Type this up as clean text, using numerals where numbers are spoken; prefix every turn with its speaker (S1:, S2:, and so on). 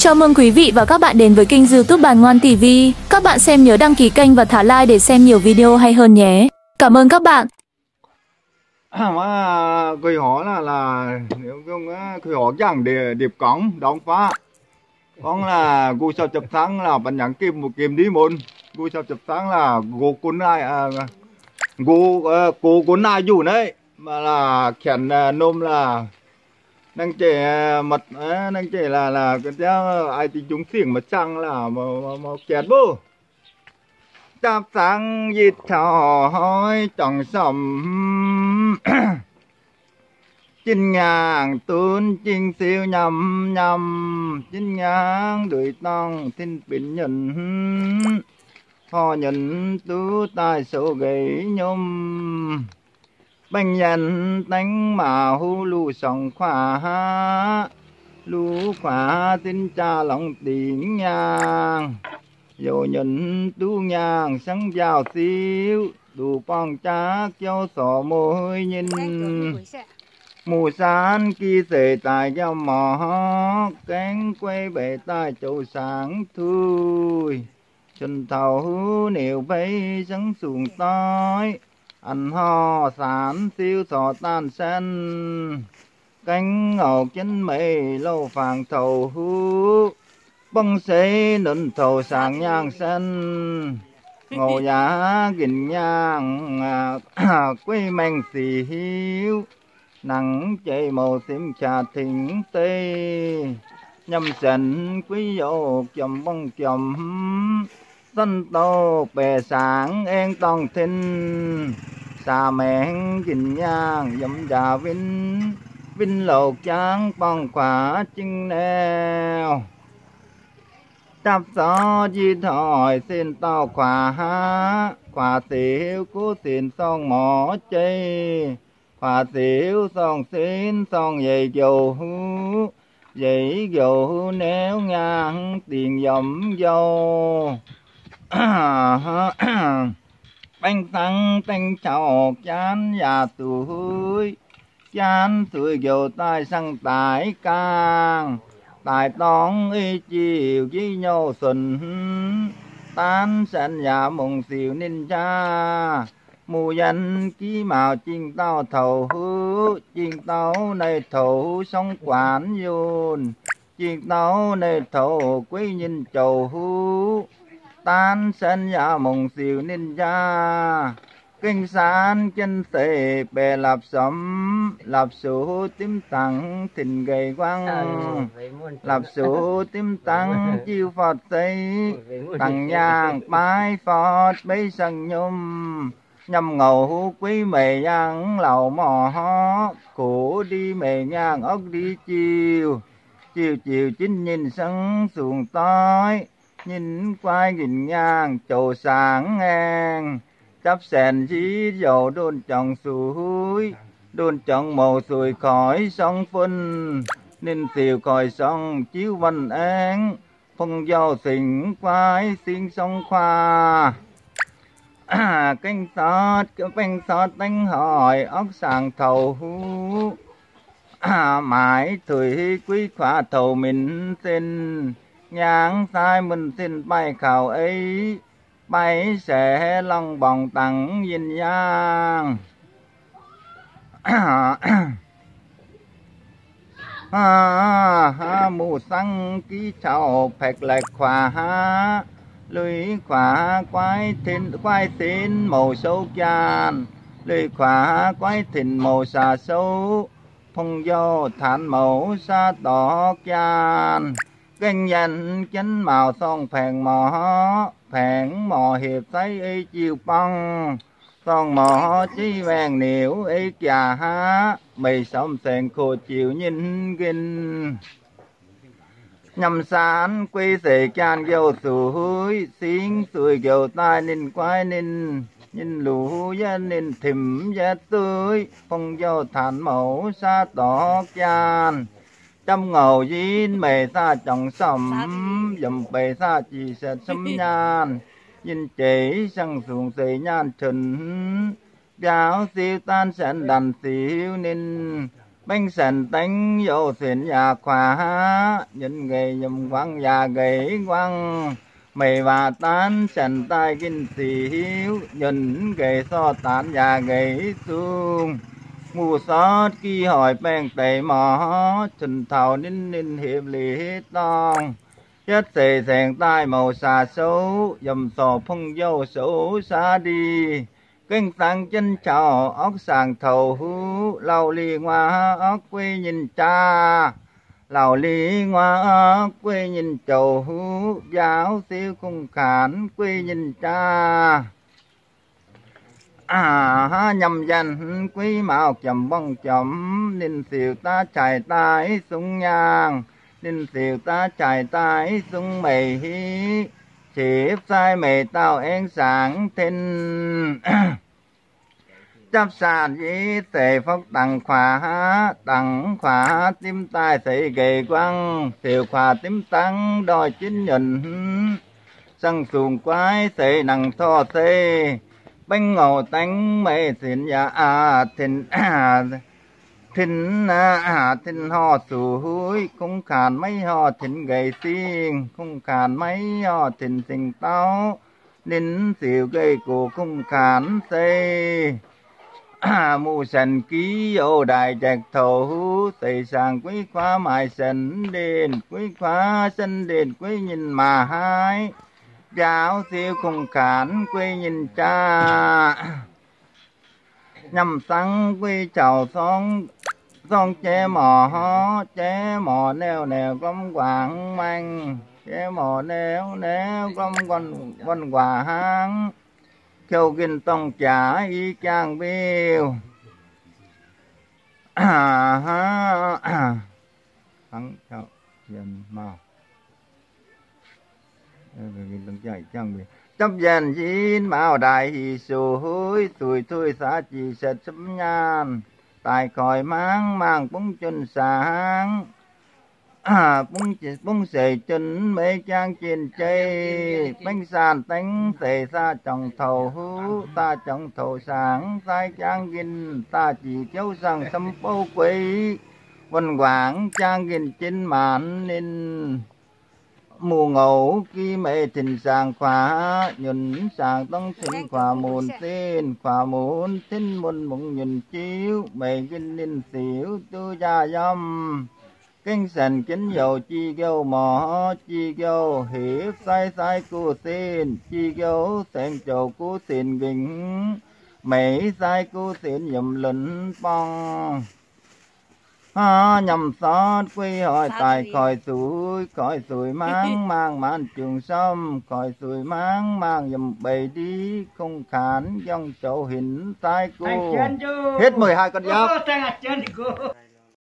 S1: Chào mừng quý vị và các bạn đến với kênh YouTube Bàn Ngoan TV. Các bạn xem nhớ đăng ký kênh và thả like để xem nhiều video hay hơn nhé. Cảm ơn các bạn.
S2: Mà cười hỏi là nếu không cười hỏi chẳng để điệp cống đóng phá con là gu sao chập sáng là bạn nhắn kim một kim đi môn gu sao chập sáng là gô cuốn ai cô cuốn ai dù đấy mà là khen nôm là đang trẻ mật đang trẻ là cái theo ai thì chúng xiềng mà chăng là mà kẹt bố chắp sáng dịt thỏ hói chẳng sầm chín ngàn tuôn chinh siêu nhầm nhầm chín ngàn đuổi tông thiên bình nhận họ nhận tú tài số gầy nhôm bánh nhân đánh mà hu lù sòng khóa lù khóa tin cha lòng tiếng nhang dầu nhận tú nhang sáng giàu xíu đủ phong trá kéo sổ môi nhìn mù san kia sề tài cho mỏ cánh quay bể tai châu sáng thui chân thầu nèo vây sáng xuồng tối ăn ho sản siêu sò tan sen cánh ngọc chân mây lâu phàng thầu hú băng xế nấn thầu sáng nhang sen ngô giá gìn nhang quê manh xì hiếu nắng chạy màu tím trà thỉnh tây nhâm sần quý dỗ chầm bông chầm tân tô bè sáng en tòng thinh xa mẹn gìn nhang dẫm đà vinh lột tráng bong khỏa chưng neo đáp gió di thỏi xin tao khỏa xíu cú xin son mỏ chây khỏa xíu son xin son dày dầu néo ngang tiền dầm dâu bánh thăng tanh chào chán nhà tuổi chán tuổi dầu tai sang tải càng tài tón y chiều với nhau xuân tán sanh nhà mộng xìu ninh cha mù danh ký màu chiên tao thầu hứa chiên tao này thầu sống quản dồn chiên tao này thầu quý nhìn chầu hú tan sanh nhà mộng xìu ninh cha kinh sản chân tề bè lạp sấm lạp số tím tặng thìn gầy quăng lạp số tím tặng chiêu phật tây tặng nhang bái phật bấy sân nhôm nhâm ngầu quý mề nhang lầu mò khổ đi mề nhang ốc đi chiều chiều chín nhìn sân xuồng tối nhìn quay nhìn nhang trầu sáng ngang chắp sèn dí dầu đôn chồng suối đôn chồng màu sùi khỏi sông phân nên tiều khỏi sông chiếu văn án phong dầu thỉnh quái xin sông khoa canh sót đánh hỏi ốc sàng thầu hú mãi thủy quý khóa thầu mình xin nhang sai mình xin bay khảo ấy bay sẽ long bồng tặng dinh giang mù xăng ký chào phẹt lệch khóa lưới khóa quái thìn màu sâu chan lưới khóa quái thìn màu xà sâu phong dâu thản màu xa đỏ chan kinh danh chánh màu son phèn mò hiệp thấy y chiều băng son mò chí vàng niễu y trà há mì sống sèn khô chiều nhìn kinh nhâm sản quy sề chan dâu suối xiên suối dầu tai ninh quái ninh nhìn lũ gia ninh thìm gia tươi phong dâu thản mẫu xa tỏ chan trăm ngầu dín mề xa chồng sầm dầm bề xa chỉ sẽ sấm nhan nhìn chỉ sang xuồng xì nhan trình giáo siêu tan sẵn đàn xíu ninh bánh sần tánh vô xuyên nhà khóa nhìn gầy nhầm quăng nhà gầy quăng mày và tán sần tai kinh xì hiếu nhìn gầy so tán nhà gầy xuống mù sót khi hỏi bèn tẩy mỏ trình thảo nín nín hiệp lý tông chết xề xèn tai màu xà xấu dầm sò phong dâu xấu xa đi kinh tăng chân chào ốc sàng thầu hú lâu li ngoa ốc quê nhìn cha lào li ngoa ốc quê nhìn chầu hú giáo siêu cung khản quê nhìn cha nhầm danh quý mạo chầm bông chấm ninh siêu ta chạy tay sung nhang ninh siêu ta chạy tay sung mày hí chỉ sai mày tao én sáng thinh chấp sàn dĩ tề phốc tặng khóa tim tai thị gầy quăng siêu khóa tím tăng đòi chín nhìn sân xuồng quái thị nằng tho thê bánh ngầu tánh mê xịn dạ thìn ho sù húi không khàn mấy ho thìn gầy xiên không khàn mấy ho thìn xình táo nín xìu gây cổ không khàn xây mù sần ký ô đài chạc thầu hú tây sàng quý khóa mài sần đền quý khóa sân đền quý nhìn mà hai giáo siêu không khản quý nhìn cha nhằm sáng quý chào son chế mò neo neo gom quảng manh chế mò neo neo gom quần quả hang kêu kinh tông trả y chang biêu thắng chào dân mau kinh tông trả y chang biêu chấp dân chín mạo đại hì sù húi tùi thui xã chỉ sệt sấm nhan tài khỏi mang bún chân sáng bún xề chân mê trang trên chây bánh sàn tánh xề xa trọng thầu hú ta trọng thầu sáng sai trang gìn ta chỉ kéo sang xâm bố quý vân quảng trang gìn trên màn nên mù ngầu khi mê thình sàng khóa nhìn sàng tông thình khóa môn thình môn mộng nhìn chiếu mê gìn ninh xỉu tư gia dâm kinh sần kính dầu chi gâu mỏ chi gâu hiếp sai cu xin chi gâu sen chầu cu xin gỉnh mấy sai cu xin dùm lĩnh bong nhầm xót quy hỏi tài khỏi sủi mang màn trường sâm khỏi sủi mang dùm bầy đi không khán dòng chậu hình sai cu hết 12 con dốc.